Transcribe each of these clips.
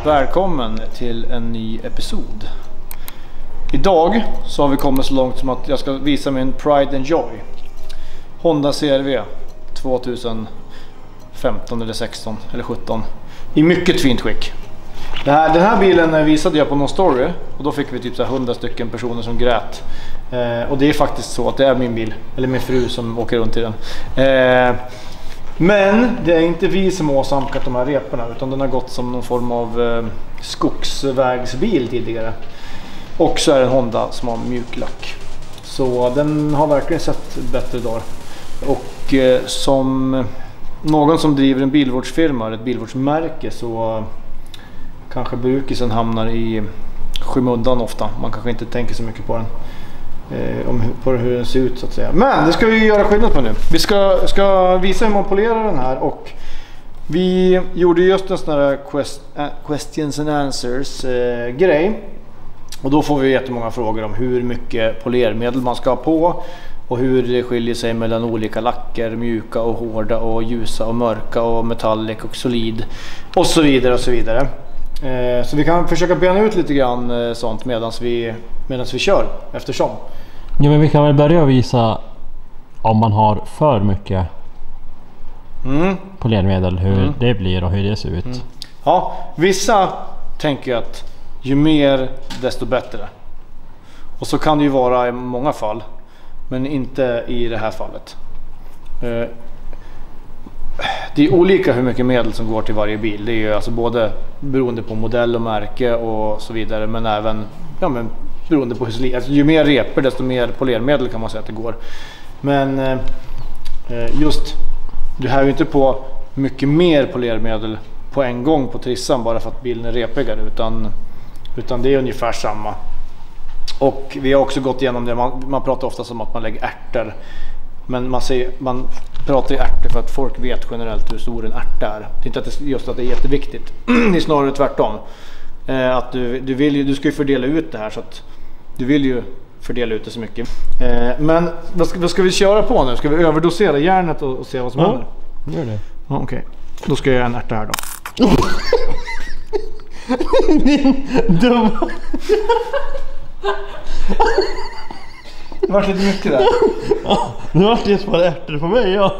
Välkommen till en ny episod. Idag så har vi kommit så långt som att jag ska visa min Pride and Joy Honda CR-V 2015 eller 16 eller 17 i mycket fint skick. Den här bilen visade jag på någon story och då fick vi typ så 100 stycken personer som grät. Och det är faktiskt så att det är min bil, eller min fru som åker runt i den. Men det är inte vi som har åsamkat de här reporna, utan den har gått som någon form av skogsvägsbil tidigare. Och så är det en Honda som har mjuklack. Så den har verkligen sett bättre dagar. Och som någon som driver en bilvårdsfirma, ett bilvårdsmärke, så kanske brukisen hamnar i skymundan ofta. Man kanske inte tänker så mycket på den. På hur den ser ut så att säga. Men det ska vi göra skillnad på nu. Vi ska visa hur man polerar den här. Och vi gjorde just en sån här questions and answers grej. Och då får vi jättemånga frågor om hur mycket polermedel man ska ha på. Och hur det skiljer sig mellan olika lacker, mjuka och hårda och ljusa och mörka och metallic och solid. Och så vidare och så vidare. Så vi kan försöka bena ut lite grann sånt medan vi kör eftersom. Ja, men vi kan väl börja visa om man har för mycket polermedel, hur det blir och hur det ser ut. Ja, vissa tänker att ju mer desto bättre. Och så kan det ju vara i många fall, men inte i det här fallet. Det är olika hur mycket medel som går till varje bil. Det är ju alltså både beroende på modell och märke och så vidare, men även beroende på hur, alltså ju mer repor desto mer polermedel kan man säga att det går. Men just du har ju inte på mycket mer polermedel på en gång på trissan bara för att bilen är repigare, utan det är ungefär samma. Och vi har också gått igenom det, man pratar ofta om att man lägger ärtor. Men man pratar ju ärtor för att folk vet generellt hur stor en ärta är. Det är inte att just att det är jätteviktigt. Det är snarare tvärtom. Att du ska ju fördela ut det här, så att du vill ju fördela ut det så mycket. Men vad ska vi köra på nu? Ska vi överdosera järnet och se vad som händer? Gör det. Ja, okej. Då ska jag göra en ärta här då. Din dumma. Det var lite mycket där. Nu vart det bara ärtor på mig, ja.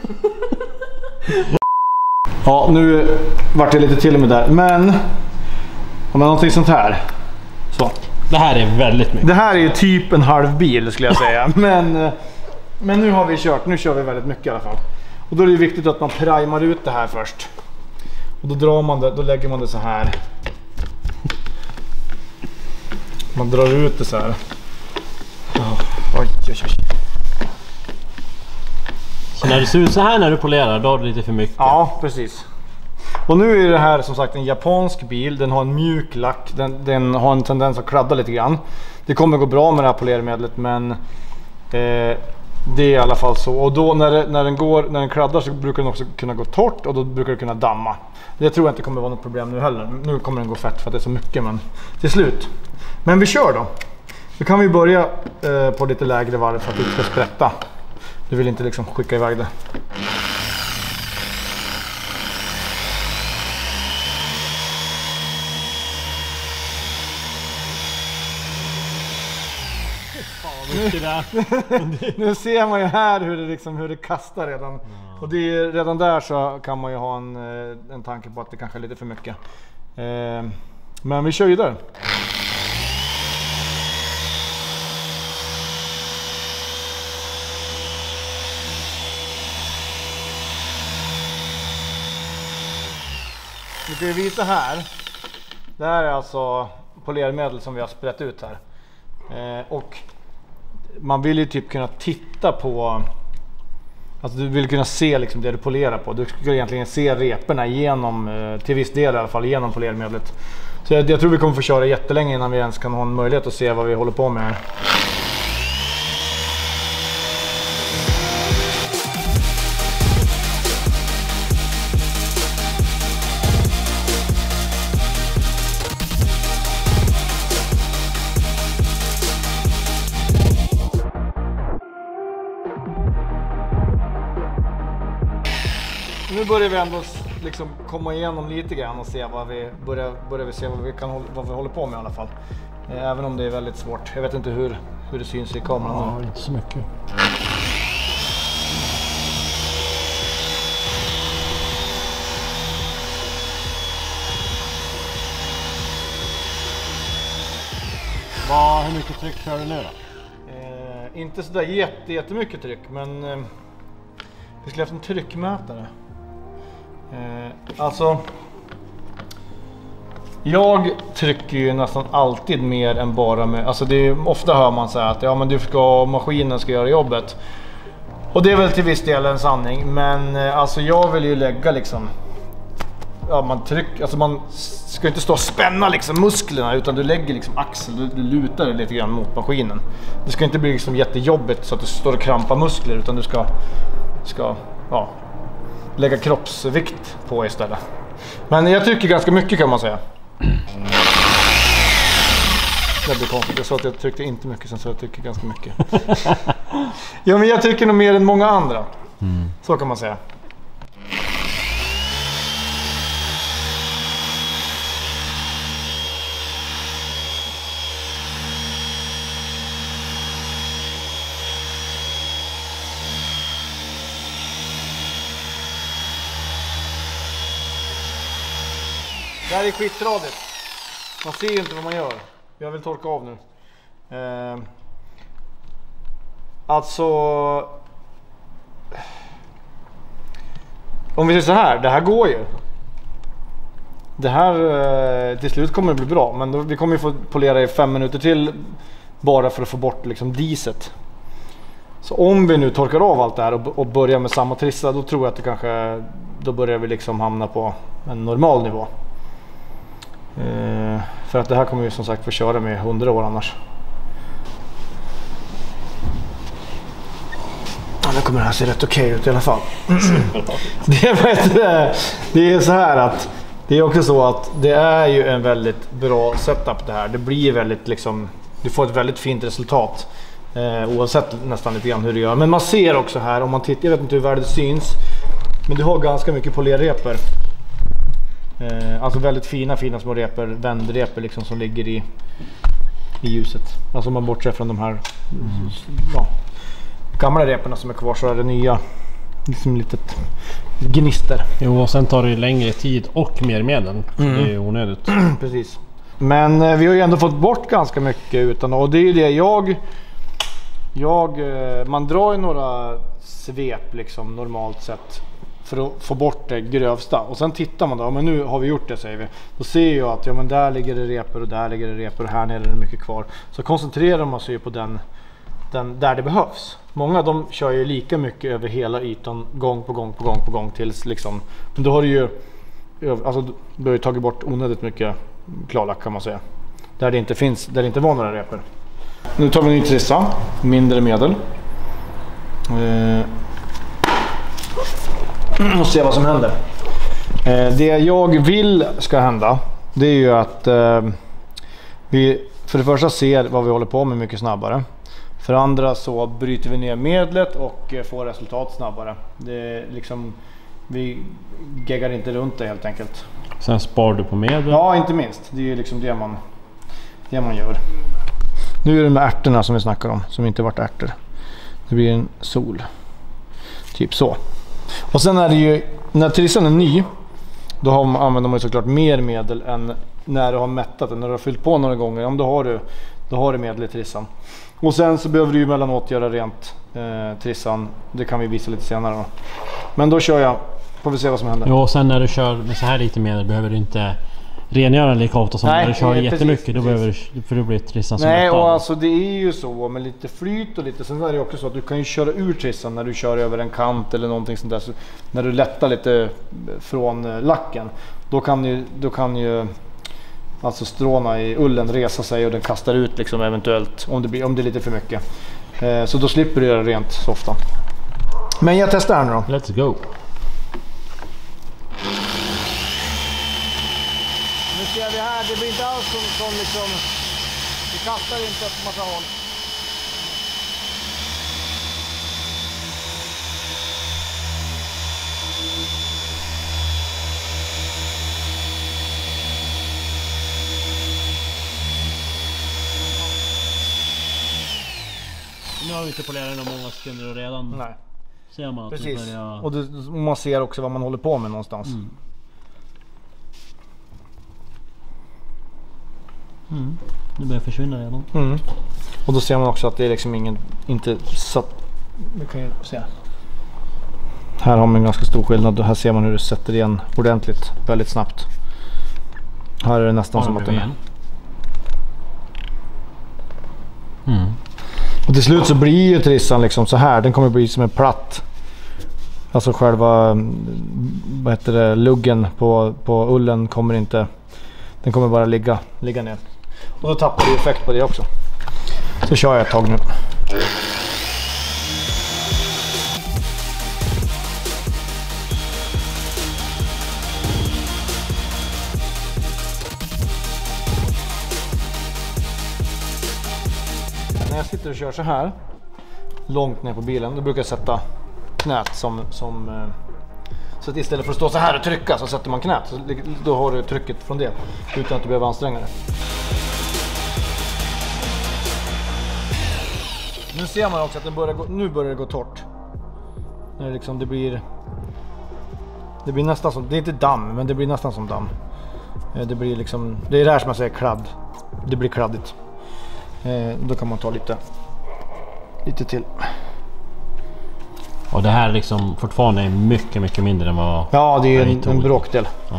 Ja, nu vart det lite till och med där. Men om man någonting sånt här. Så. Det här är väldigt mycket. Det här är ju typ en halv bil skulle jag säga. Men nu har vi kört. Nu kör vi väldigt mycket i alla fall. Och då är det viktigt att man primar ut det här först. Och då drar man det, då lägger man det så här. Man drar ut det så här. Oj. Så när det ser ut så här när du polerar, då har du lite för mycket. Ja, precis. Och nu är det här som sagt en japansk bil. Den har en mjuk lack. Den har en tendens att kladda lite grann. Det kommer gå bra med det här polermedlet, men det är i alla fall så. Och då när den kladdar så brukar den också kunna gå torrt, och då brukar det kunna damma. Det tror jag inte kommer vara något problem nu heller. Nu kommer den gå fett för att det är så mycket, men till slut. Men vi kör då. Då kan vi börja på lite lägre varv för att det inte ska sprätta. Du vill inte liksom skicka iväg det. Nu ser man ju här hur det kastar redan. Ja. Och det är, redan där så kan man ju ha en tanke på att det kanske är lite för mycket. Men vi kör ju där. Vi ska visa här. Det här är alltså polermedel som vi har sprätt ut här. Och man vill ju typ kunna titta på, alltså du vill kunna se liksom det du polerar på. Du ska egentligen se reporna igenom, till viss del i alla fall, genom polermedlet. Så jag tror vi kommer få köra jättelänge innan vi ens kan ha en möjlighet att se vad vi håller på med här. Nu börjar vi ändå liksom komma igenom lite grann och se vad vi börjar vi se vad vi håller på med i alla fall. Även om det är väldigt svårt. Jag vet inte hur det syns i kameran. Ja, inte så mycket. Hur mycket tryck kör du nu då? Inte sådär jättemycket tryck, men vi skulle haft en tryckmätare. Alltså, jag trycker ju nästan alltid mer än bara med, alltså det är, ofta hör man säga att ja, men maskinen ska göra jobbet. Och det är väl till viss del en sanning, men alltså jag vill ju lägga liksom, ja, man ska inte stå och spänna liksom musklerna, utan du lägger liksom axel, du lutar dig lite grann mot maskinen. Det ska inte bli liksom jättejobbigt så att du står och krampar muskler, utan du ska lägga kroppsvikt på istället. Men jag tycker ganska mycket, kan man säga. Det blir konstigt. Jag sa att jag tyckte inte mycket, sen så jag tycker ganska mycket. Ja, men jag tycker nog mer än många andra. Så kan man säga. Det här är skittradigt. Man ser ju inte vad man gör. Jag vill torka av nu. Alltså, om vi säger så här, det här går ju. Det här till slut kommer det bli bra, men då, vi kommer ju få polera i 5 minuter till bara för att få bort liksom diset. Så om vi nu torkar av allt det här och börjar med samma trissa, då tror jag att det kanske, då börjar vi liksom hamna på en normal nivå. För att det här kommer vi som sagt få köra med 100 år annars. Ja, nu kommer det här se rätt okej ut i alla fall. Det är så här att det är också så att det är ju en väldigt bra setup det här. Det blir väldigt liksom, du får ett väldigt fint resultat oavsett nästan lite grann hur du gör. Men man ser också här, om man tittar, jag vet inte hur väl det syns, men du har ganska mycket polerreper. Alltså väldigt fina små reper, vändreper liksom, som ligger i ljuset. Alltså om man bortser från de här gamla reperna som är kvar, så är det nya liksom litet gnister. Jo, och sen tar det ju längre tid och mer medel. Det är ju onödigt. Precis. Men vi har ju ändå fått bort ganska mycket utan, och det är ju det man drar ju några svep liksom normalt sett för att få bort det grövsta. Och sen tittar man då, men nu har vi gjort det, säger vi. Då ser jag att ja, men där ligger det repor och där ligger det repor och här nere är det mycket kvar. Så koncentrerar man sig på den där det behövs. Många de kör ju lika mycket över hela ytan gång på gång tills liksom, men då har du ju, alltså du har ju tagit bort onödigt mycket klarlack, kan man säga. Där det inte finns, där det inte var några repor. Nu tar vi en ny trissa, mindre medel. Och se vad som händer. Det jag vill ska hända, det är ju att vi för det första ser vad vi håller på med mycket snabbare. För det andra så bryter vi ner medlet och får resultat snabbare. Det är liksom, vi geggar inte runt det helt enkelt. Sen spar du på medel? Ja, inte minst. Det är ju liksom det man gör. Nu är det med ärtorna som vi snackar om, som inte varit ärtor. Det blir en sol. Typ så. Och sen är det ju, när trissan är ny, då använder man ju såklart mer medel än när du har mättat den. När du har fyllt på några gånger, då har du medel i trissan. Och sen så behöver du ju emellanåt göra rent trissan. Det kan vi visa lite senare då. Men då kör jag, får vi se vad som händer. Jo, och sen när du kör med så här lite medel behöver du inte rengöra lika ofta som när du kör jättemycket. Då behöver du, för då blir trissan som nej, och alltså det är ju så med lite flyt och lite. Sen är det också så att du kan ju köra ur trissan när du kör över en kant eller någonting sånt där. Så när du lättar lite från lacken, då kan ju alltså stråna i ullen resa sig och den kastar ut liksom eventuellt om det är lite för mycket. Så då slipper du göra rent så ofta. Men jag testar här nu då. Let's go. Nu ser vi här, det blir inte alls som liksom, vi kastar inte åt massa håll. har vi inte polerat den många sekunder och redan. Nej. Ser man att Precis. det börjar... Och man ser också vad man håller på med någonstans. Det börjar försvinna redan. Och då ser man också att det är liksom inte satt. Vi kan ju se. Här har man en ganska stor skillnad. Här ser man hur det sätter igen ordentligt, väldigt snabbt. Här är det nästan som att den... Och till slut så blir ju trissan liksom så här. Den kommer bli som en platt. Alltså själva, vad heter det, luggen på ullen kommer inte... Den kommer bara ligga ner. Och då tappar du effekt på det också. Så kör jag ett tag nu. När jag sitter och kör så här långt ner på bilen, då brukar jag sätta knät som så att istället för att stå så här och trycka så sätter man knät, så då har du trycket från det utan att du behöver anstränga dig. Nu ser man också att nu börjar det gå torrt. När liksom det blir nästan som, det är inte damm, men det blir nästan som damm. Det blir liksom, det är det här som man säger kladd. Det blir kladdigt. Då kan man ta lite till. Och det här liksom fortfarande är mycket mindre än vad... Ja, det är en bråkdel. Ja.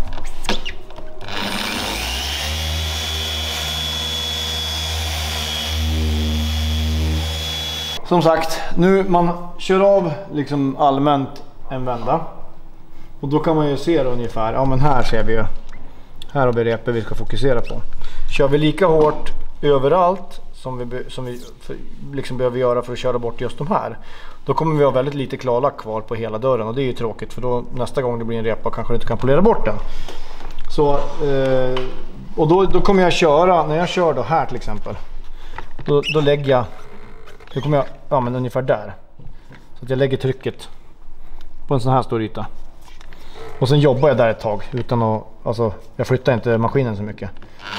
Som sagt, nu man kör av liksom allmänt en vända. Och då kan man ju se det ungefär. Ja, men här ser vi ju. Här har vi repet vi ska fokusera på. Kör vi lika hårt överallt som vi liksom behöver göra för att köra bort just de här, då kommer vi ha väldigt lite klarlack kvar på hela dörren, och det är ju tråkigt, för då nästa gång det blir en repa kanske du inte kan polera bort den. Så och då kommer jag köra, när jag kör då här till exempel, då lägger jag, då kommer jag men ungefär där, så att jag lägger trycket på en sån här stor yta, och sen jobbar jag där ett tag utan att, alltså jag flyttar inte maskinen så mycket.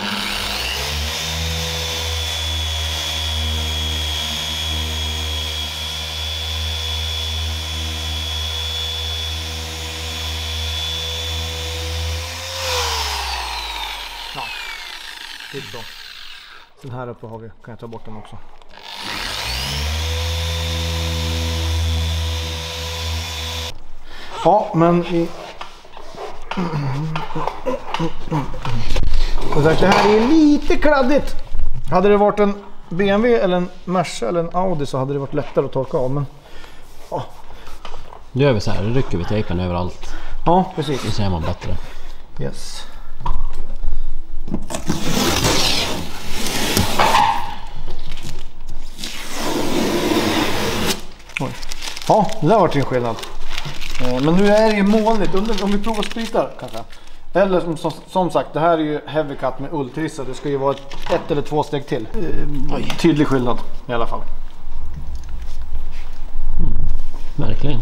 Typ så. Sen här uppe kan jag ta bort den också. Ja, men det här är lite kladdigt. Hade det varit en BMW eller en Merca eller en Audi så hade det varit lättare att torka av, men ja. Nu gör vi så här, då rycker vi tejpen överallt. Ja, precis. Då ser man bättre. Yes. Oj. Ja, det där var en skillnad. Men nu är det ju molnigt. Om vi provar spritar kanske. Eller som sagt, det här är ju heavy cut med ulltrissa. Det ska ju vara ett eller två steg till. Tydlig skillnad i alla fall. Verkligen.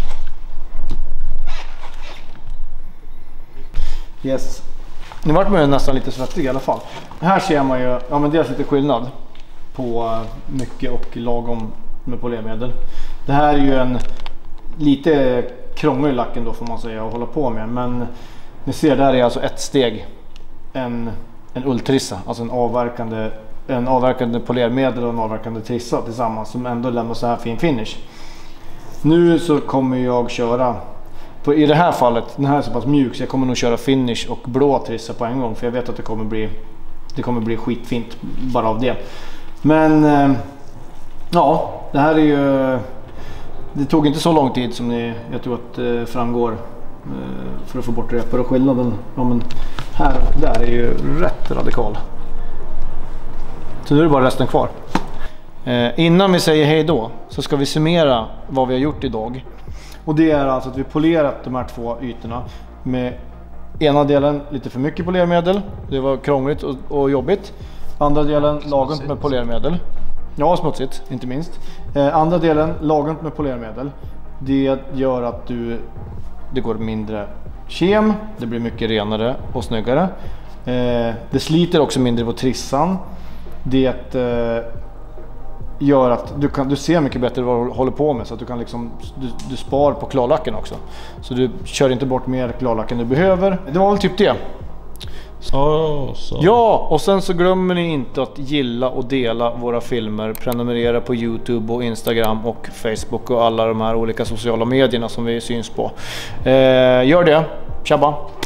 Yes. Nu vart man ju nästan lite svettig i alla fall. Här ser man ju, ja men dels lite skillnad på mycket och lagom med polermedel. Det här är ju en lite krånglig lack ändå får man säga att hålla på med, men ni ser där är alltså ett steg en ulltrissa, alltså en avverkande polermedel och en avverkande trissa tillsammans som ändå lämnar så här fin finish. Nu så kommer jag köra i det här fallet, den här är så pass mjuk så jag kommer nog köra finish och blå trissa på en gång, för jag vet att det kommer bli skitfint bara av det. Men ja, det här är ju, det tog inte så lång tid som jag tror att framgår för att få bort repor, och skillnaden men här och där är ju rätt radikal. Så nu är det bara resten kvar. Innan vi säger hej då så ska vi summera vad vi har gjort idag. Och det är alltså att vi polerat de här två ytorna med ena delen lite för mycket polermedel. Det var krångligt och jobbigt. Andra delen lagom med polermedel. Ja, smutsigt, inte minst. Andra delen lagom med polermedel. Det gör att det går mindre kem. Det blir mycket renare och snyggare. Det sliter också mindre på trissan. gör att du ser mycket bättre vad du håller på med, så att du kan liksom, du spar på klarlacken också. Så du kör inte bort mer klarlack än du behöver. Det var väl typ det. Så. Ja, och sen så glömmer ni inte att gilla och dela våra filmer. Prenumerera på YouTube och Instagram och Facebook och alla de här olika sociala medierna som vi syns på. Gör det. Tjabba!